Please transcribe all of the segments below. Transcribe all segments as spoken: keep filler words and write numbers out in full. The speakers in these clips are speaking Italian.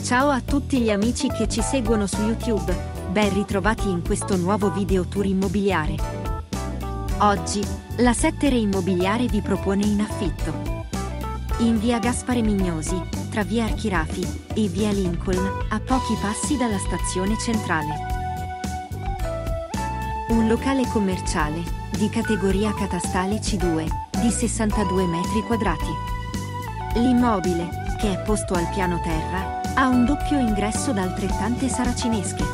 Ciao a tutti gli amici che ci seguono su YouTube, ben ritrovati in questo nuovo video tour immobiliare. Oggi, la Settere Immobiliare vi propone in affitto. In via Gaspare Mignosi, tra via Archirafi e via Lincoln, a pochi passi dalla stazione centrale. Un locale commerciale, di categoria catastale C due, di sessantadue metri quadrati. L'immobile, che è posto al piano terra, ha un doppio ingresso da altrettante saracinesche.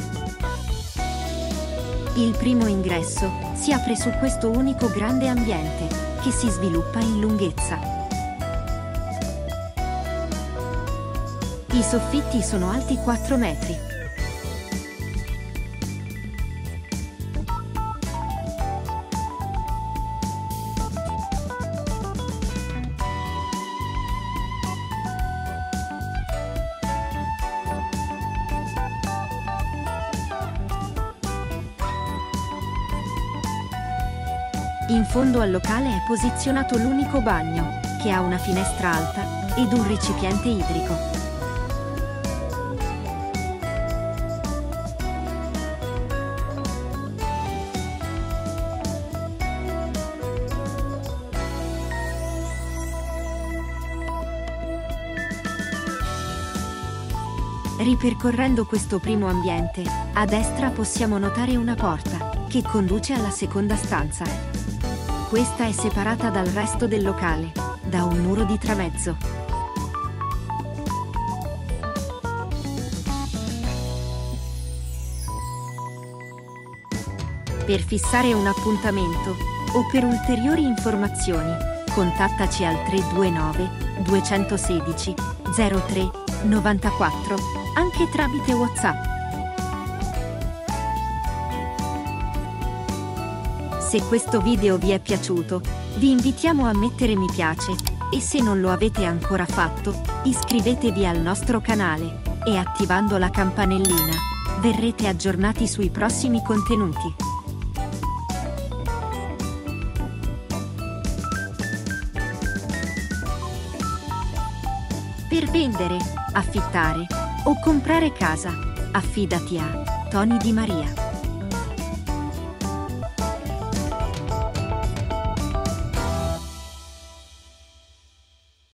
Il primo ingresso si apre su questo unico grande ambiente, che si sviluppa in lunghezza. I soffitti sono alti quattro metri. In fondo al locale è posizionato l'unico bagno, che ha una finestra alta ed un recipiente idrico. Ripercorrendo questo primo ambiente, a destra possiamo notare una porta, che conduce alla seconda stanza. Questa è separata dal resto del locale, da un muro di tramezzo. Per fissare un appuntamento, o per ulteriori informazioni, contattaci al tre due nove, due uno sei, zero tre nove quattro, anche tramite WhatsApp. Se questo video vi è piaciuto, vi invitiamo a mettere mi piace e se non lo avete ancora fatto, iscrivetevi al nostro canale e attivando la campanellina, verrete aggiornati sui prossimi contenuti. Per vendere, affittare o comprare casa, affidati a Tony Di Maria.